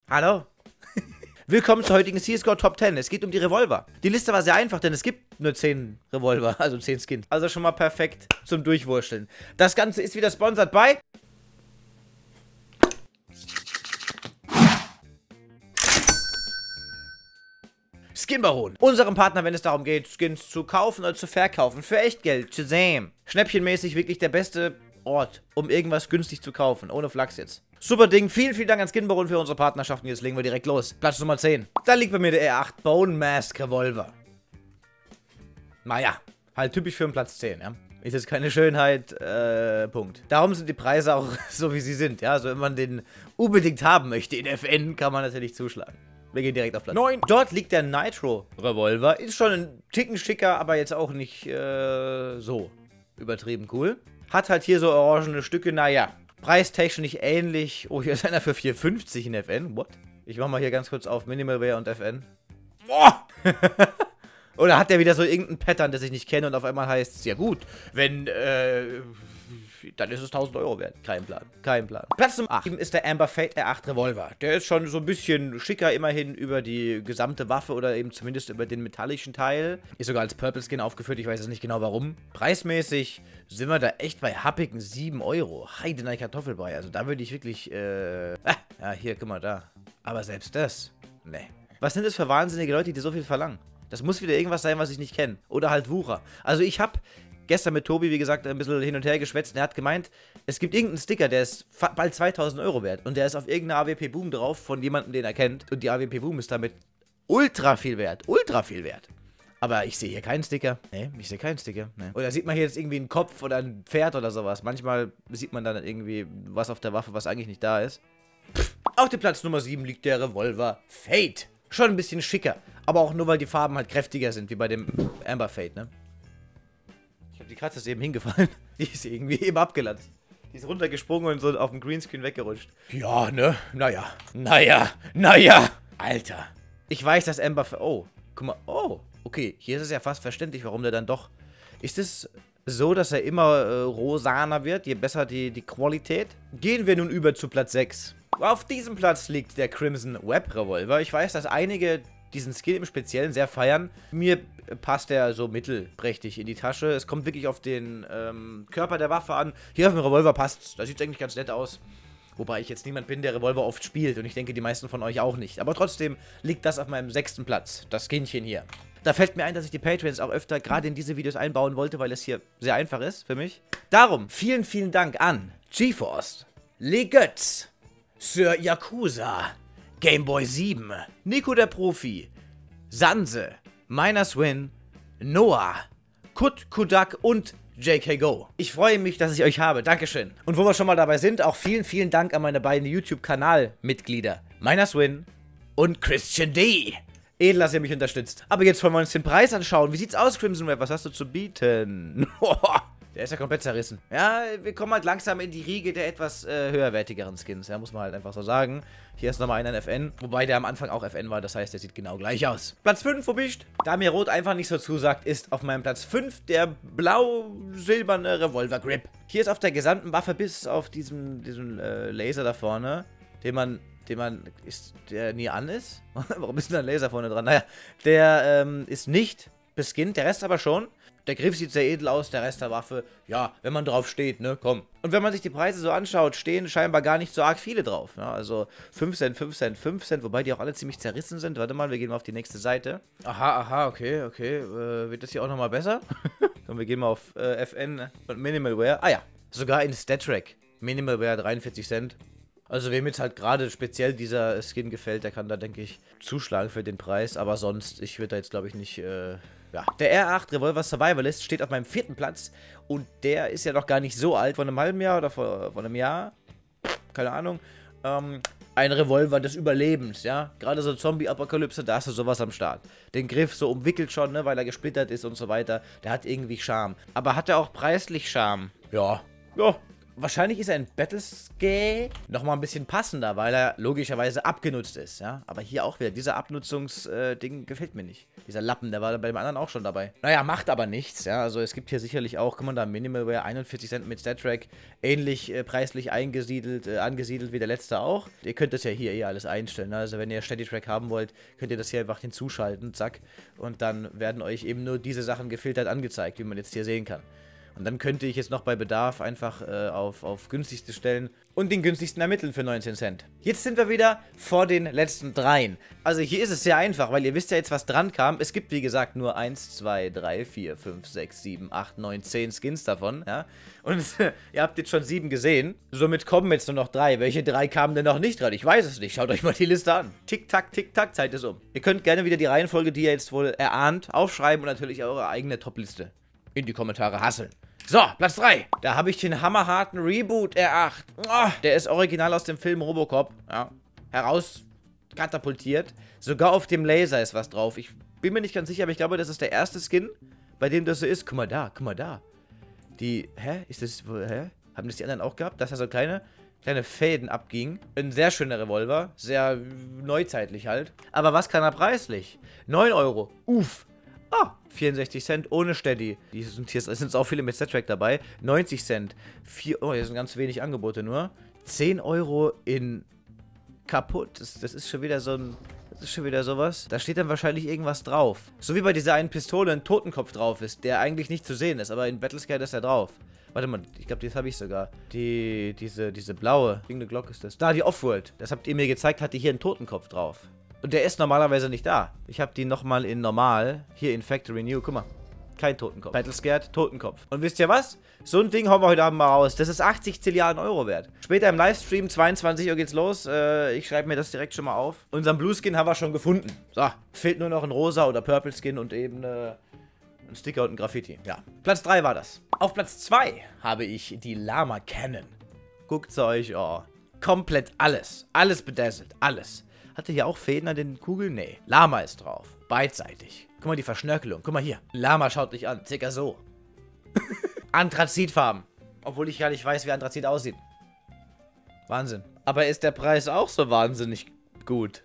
Hallo? Willkommen zur heutigen CSGO Top 10. Es geht um die Revolver. Die Liste war sehr einfach, denn es gibt nur 10 Revolver, also 10 Skins. Also schon mal perfekt zum Durchwurschteln. Das Ganze ist wieder sponsert bei... Skin Baron. Unserem Partner, wenn es darum geht, Skins zu kaufen oder zu verkaufen. Für Echtgeld. Shazam. Schnäppchenmäßig wirklich der beste Ort, um irgendwas günstig zu kaufen. Ohne Flachs jetzt. Super Ding. Vielen, vielen Dank an Skin Baron für unsere Partnerschaft. Und jetzt legen wir direkt los. Platz Nummer 10. Da liegt bei mir der R8 Bone Mask Revolver. Naja, halt typisch für einen Platz 10, ja. Ist jetzt keine Schönheit, Punkt. Darum sind die Preise auch so, wie sie sind, ja. Also wenn man den unbedingt haben möchte in FN, kann man natürlich zuschlagen. Wir gehen direkt auf Platz 9. Dort liegt der Nitro Revolver. Ist schon ein Ticken schicker, aber jetzt auch nicht so übertrieben cool. Hat halt hier so orangene Stücke, naja. Preistechnisch ähnlich. Oh, hier ist einer für 4,50 in FN. What? Ich mach mal hier ganz kurz auf Minimalware und FN. Boah! Oder hat der wieder so irgendein Pattern, das ich nicht kenne und auf einmal heißt es, ja gut, wenn, dann ist es 1000 Euro wert. Kein Plan. Kein Plan. Platz Nummer 8 ist der Amber Fate R8 Revolver. Der ist schon so ein bisschen schicker immerhin über die gesamte Waffe oder eben zumindest über den metallischen Teil. Ist sogar als Purple Skin aufgeführt, ich weiß jetzt nicht genau warum. Preismäßig sind wir da echt bei happigen 7 Euro. Heidenei Kartoffelbrei. Also da würde ich wirklich, ja, hier, guck mal da. Aber selbst das, ne. Was sind das für wahnsinnige Leute, die so viel verlangen? Das muss wieder irgendwas sein, was ich nicht kenne. Oder halt Wucher. Also ich habe gestern mit Tobi, wie gesagt, ein bisschen hin und her geschwätzt. Und er hat gemeint, es gibt irgendeinen Sticker, der ist bald 2000 Euro wert. Und der ist auf irgendeiner AWP Boom drauf von jemandem, den er kennt. Und die AWP Boom ist damit ultra viel wert. Ultra viel wert. Aber ich sehe hier keinen Sticker. Nee, ich sehe keinen Sticker. Nee. Oder sieht man hier jetzt irgendwie einen Kopf oder ein Pferd oder sowas. Manchmal sieht man dann irgendwie was auf der Waffe, was eigentlich nicht da ist. Auf dem Platz Nummer 7 liegt der Revolver Fate. Schon ein bisschen schicker. Aber auch nur, weil die Farben halt kräftiger sind, wie bei dem Amber Fate, ne? Ich glaube, die Katze ist eben hingefallen. Die ist irgendwie eben abgelatzt. Die ist runtergesprungen und so auf dem Greenscreen weggerutscht. Ja, ne? Naja. Alter. Ich weiß, dass Amber Fate... Oh, guck mal. Oh, okay. Hier ist es ja fast verständlich, warum der dann doch... Ist es so, dass er immer rosaner wird, je besser die Qualität? Gehen wir nun über zu Platz 6. Auf diesem Platz liegt der Crimson Web Revolver. Ich weiß, dass einige diesen Skin im Speziellen sehr feiern. Mir passt der so mittelprächtig in die Tasche. Es kommt wirklich auf den Körper der Waffe an. Hier auf dem Revolver passt's. Da sieht es eigentlich ganz nett aus. Wobei ich jetzt niemand bin, der Revolver oft spielt. Und ich denke, die meisten von euch auch nicht. Aber trotzdem liegt das auf meinem 6. Platz. Das Skinchen hier. Da fällt mir ein, dass ich die Patreons auch öfter gerade in diese Videos einbauen wollte, weil es hier sehr einfach ist für mich. Darum, vielen, vielen Dank an GeForce, Legötz, Sir Yakuza, Gameboy 7, Nico der Profi, Sanse, Minerswin, Noah, Kut Kudak und JK Go. Ich freue mich, dass ich euch habe. Dankeschön. Und wo wir schon mal dabei sind, auch vielen, vielen Dank an meine beiden YouTube-Kanal-Mitglieder, Minerswin und Christian D. Edel, dass ihr mich unterstützt. Aber jetzt wollen wir uns den Preis anschauen. Wie sieht's aus, Crimson Web? Was hast du zu bieten? Der ist ja komplett zerrissen. Ja, wir kommen halt langsam in die Riege der etwas höherwertigeren Skins. Ja, muss man halt einfach so sagen. Hier ist nochmal einer in FN. Wobei der am Anfang auch FN war. Das heißt, der sieht genau gleich aus. Platz 5, wo bist du? Da mir Rot einfach nicht so zusagt, ist auf meinem Platz 5 der blau-silberne Revolver Grip. Hier ist auf der gesamten Waffe bis auf diesen Laser da vorne, der nie an ist? Warum ist denn da ein Laser vorne dran? Naja, der ist nicht beskinnt, der Rest aber schon. Der Griff sieht sehr edel aus, der Rest der Waffe, ja, wenn man drauf steht, ne, komm. Und wenn man sich die Preise so anschaut, stehen scheinbar gar nicht so arg viele drauf. Ja, also 5 Cent, 5 Cent, 5 Cent, wobei die auch alle ziemlich zerrissen sind. Warte mal, wir gehen mal auf die nächste Seite. Aha, okay. Wird das hier auch nochmal besser? Komm, wir gehen mal auf FN und Minimalware. Ah ja, sogar in StatTrack. Minimalware 43 Cent. Also wem jetzt halt gerade speziell dieser Skin gefällt, der kann da, denke ich, zuschlagen für den Preis. Aber sonst, ich würde da jetzt, glaube ich, nicht, ja. Der R8 Revolver Survivalist steht auf meinem 4. Platz. Und der ist ja noch gar nicht so alt. Vor einem halben Jahr oder vor einem Jahr. Keine Ahnung. Ein Revolver des Überlebens, ja. Gerade so Zombie-Apokalypse, da hast du sowas am Start. Den Griff so umwickelt schon, ne, weil er gesplittert ist und so weiter. Der hat irgendwie Charme. Aber hat er auch preislich Charme? Ja. Ja. Wahrscheinlich ist er in Battlescape nochmal ein bisschen passender, weil er logischerweise abgenutzt ist, ja. Aber hier auch wieder, dieser Abnutzungsding gefällt mir nicht. Dieser Lappen, der war bei dem anderen auch schon dabei. Naja, macht aber nichts, ja. Also es gibt hier sicherlich auch, guck mal da, Minimalware, 41 Cent mit StatTrak, ähnlich preislich angesiedelt wie der letzte auch. Ihr könnt das ja hier alles einstellen, ne? Also wenn ihr SteadyTrak haben wollt, könnt ihr das hier einfach hinzuschalten, zack. Und dann werden euch eben nur diese Sachen gefiltert angezeigt, wie man jetzt hier sehen kann. Und dann könnte ich jetzt noch bei Bedarf einfach auf günstigste stellen und den günstigsten ermitteln für 19 Cent. Jetzt sind wir wieder vor den letzten dreien. Also hier ist es sehr einfach, weil ihr wisst ja jetzt, was dran kam. Es gibt, wie gesagt, nur 1, 2, 3, 4, 5, 6, 7, 8, 9, 10 Skins davon, ja. Und ihr habt jetzt schon 7 gesehen. Somit kommen jetzt nur noch 3. Welche 3 kamen denn noch nicht dran? Ich weiß es nicht. Schaut euch mal die Liste an. Tick-Tack, Zeit ist um. Ihr könnt gerne wieder die Reihenfolge, die ihr jetzt wohl erahnt, aufschreiben und natürlich eure eigene Top-Liste in die Kommentare hasseln. So, Platz 3. Da habe ich den hammerharten Reboot R8. Oh, der ist original aus dem Film Robocop. Ja, herauskatapultiert. Sogar auf dem Laser ist was drauf. Ich bin mir nicht ganz sicher, aber ich glaube, das ist der erste Skin, bei dem das so ist. Guck mal da, guck mal da. Ist das, Haben das die anderen auch gehabt? Dass da so kleine Fäden abgingen. Ein sehr schöner Revolver. Sehr neuzeitlich halt. Aber was kann er preislich? 9 Euro. Uff. Ah, 64 Cent ohne Steady. Hier sind auch viele mit StatTrak dabei. 90 Cent. Hier sind ganz wenig Angebote nur. 10 Euro in kaputt. Das ist schon wieder so ein... Das ist schon wieder sowas. Da steht dann wahrscheinlich irgendwas drauf. So wie bei dieser einen Pistole ein Totenkopf drauf ist, der eigentlich nicht zu sehen ist, aber in Battlescape ist er drauf. Warte mal, ich glaube, das habe ich sogar. Diese blaue. Irgendeine Glocke ist das. Da, die Offworld. Das habt ihr mir gezeigt, hatte hier einen Totenkopf drauf. Und der ist normalerweise nicht da. Ich habe die nochmal in normal. Hier in Factory New. Guck mal. Kein Totenkopf. Battlescared, Totenkopf. Und wisst ihr was? So ein Ding hauen wir heute Abend mal raus. Das ist 80 Zilliarden Euro wert. Später im Livestream, 22 Uhr geht's los. Ich schreibe mir das direkt schon mal auf. Unseren Blue Skin haben wir schon gefunden. So, fehlt nur noch ein Rosa oder Purple Skin und eben ein Sticker und ein Graffiti. Ja, Platz 3 war das. Auf Platz 2 habe ich die Llama Cannon. Guckt's euch, oh. Komplett alles. Alles bedazzelt. Alles. Hatte hier auch Fäden an den Kugeln? Nee. Lama ist drauf. Beidseitig. Guck mal, die Verschnörkelung. Guck mal hier. Lama schaut dich an. Circa so. Anthrazitfarben. Obwohl ich gar nicht weiß, wie Anthrazit aussieht. Wahnsinn. Aber ist der Preis auch so wahnsinnig gut?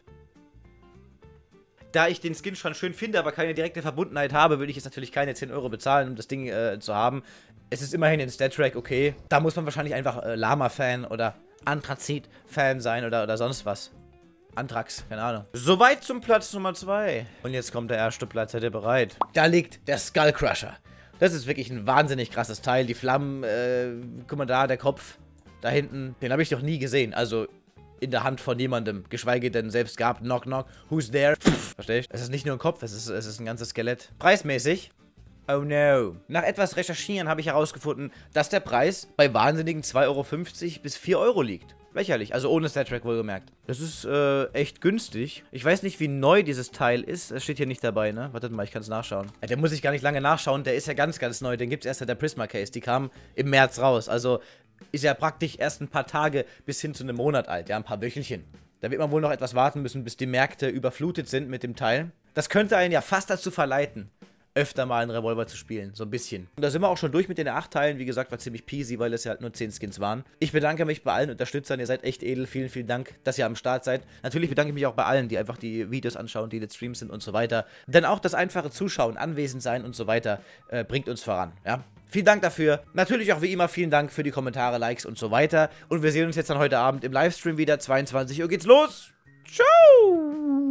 Da ich den Skin schon schön finde, aber keine direkte Verbundenheit habe, würde ich jetzt natürlich keine 10 Euro bezahlen, um das Ding zu haben. Es ist immerhin in StatTrak, okay. Da muss man wahrscheinlich einfach Lama-Fan oder Anthrazit-Fan sein oder sonst was. Anthrax, keine Ahnung. Soweit zum Platz Nummer 2. Und jetzt kommt der erste Platz, seid ihr bereit? Da liegt der Skullcrusher. Das ist wirklich ein wahnsinnig krasses Teil. Die Flammen, guck mal da, der Kopf. Da hinten, den habe ich noch nie gesehen. Also in der Hand von jemandem. Geschweige denn selbst gehabt. Knock, knock. Who's there? Versteh ich? Es ist nicht nur ein Kopf, es ist ein ganzes Skelett. Preismäßig. Oh no. Nach etwas Recherchieren habe ich herausgefunden, dass der Preis bei wahnsinnigen 2,50 Euro bis 4 Euro liegt. Lächerlich, also ohne StatTrak wohlgemerkt. Das ist echt günstig. Ich weiß nicht, wie neu dieses Teil ist. Das steht hier nicht dabei, ne? Wartet mal, ich kann es nachschauen. Ja, der muss ich gar nicht lange nachschauen. Der ist ja ganz, ganz neu. Den gibt es erst seit der Prisma Case. Die kam im März raus. Also ist ja praktisch erst ein paar Tage bis hin zu einem Monat alt. Ja, ein paar Wöchelchen. Da wird man wohl noch etwas warten müssen, bis die Märkte überflutet sind mit dem Teil. Das könnte einen ja fast dazu verleiten, öfter mal einen Revolver zu spielen, so ein bisschen. Und da sind wir auch schon durch mit den 8 Teilen. Wie gesagt, war ziemlich peasy, weil es ja halt nur 10 Skins waren. Ich bedanke mich bei allen Unterstützern. Ihr seid echt edel. Vielen, vielen Dank, dass ihr am Start seid. Natürlich bedanke ich mich auch bei allen, die einfach die Videos anschauen, die jetzt Streams sind und so weiter. Denn auch das einfache Zuschauen, anwesend sein und so weiter bringt uns voran, ja. Vielen Dank dafür. Natürlich auch wie immer vielen Dank für die Kommentare, Likes und so weiter. Und wir sehen uns jetzt dann heute Abend im Livestream wieder. 22 Uhr geht's los. Ciao!